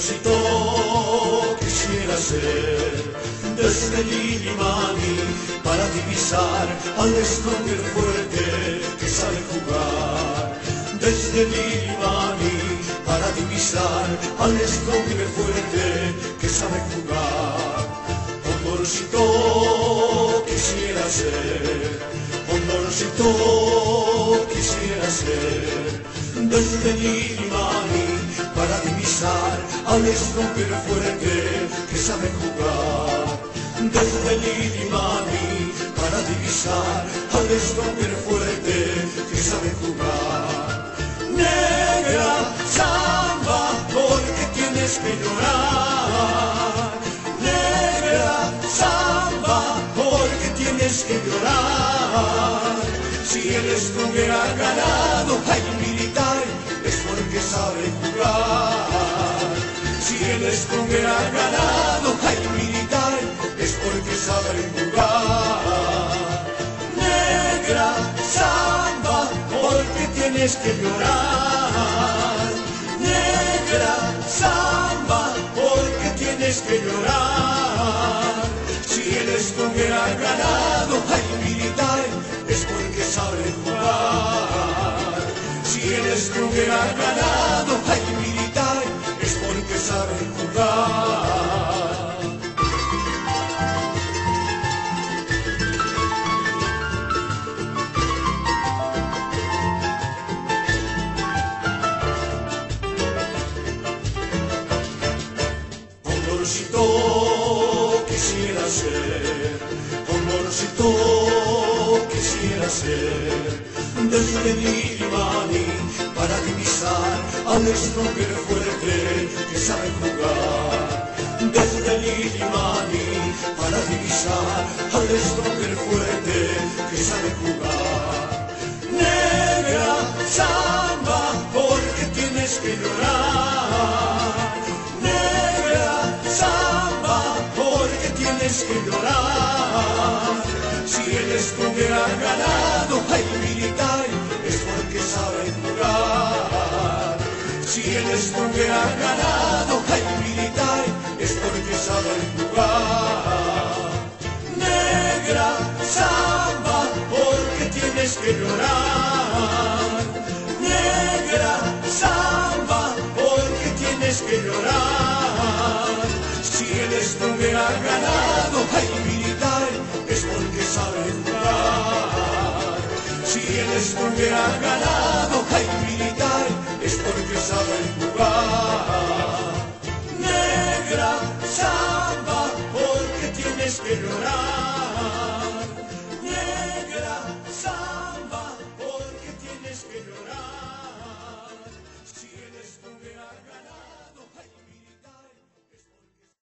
Condorcito quisiera ser desde Lilimani para divisar al stronger fuerte que sabe jugar. Desde Lilimani para divisar al stronger fuerte que sabe jugar. Condorcito quisiera ser, Condorcito quisiera ser desde Lilimani para divisar al stronger fuerte que sabe jugar. Desde Lilimani para divisar al stronger fuerte que sabe jugar. Negra samba, porque tienes que llorar. Negra samba, porque tienes que llorar. Si el stronger ha ganado, hay militar, es porque sabe jugar. Si el stronger ha ganado, hay militar, es porque sabe jugar. Negra samba, porque tienes que llorar. Negra samba, porque tienes que llorar. Si el stronger ha ganado, hay militar, es porque sabe jugar. Si el stronger ha ganado, hay militar, es porque sabe jugar. Condorcito quisiera ser, Condorcito quisiera ser desde Lilimani para divisar al stronger fuerte que sabe jugar. Desde Lilimani para divisar al stronger fuerte que sabe jugar. Negra samba, porque tienes que llorar. Negra samba, porque tienes que llorar. Si el stronger ha ganado, hay militar, es porque sabe jugar. Si el stronger ha ganado, hay militar, es porque sabe jugar. Negra samba, porque tienes que llorar. Negra samba, porque tienes que llorar. Si el stronger ha ganado, hay militar, es porque sabe jugar. Si el stronger ha ganado,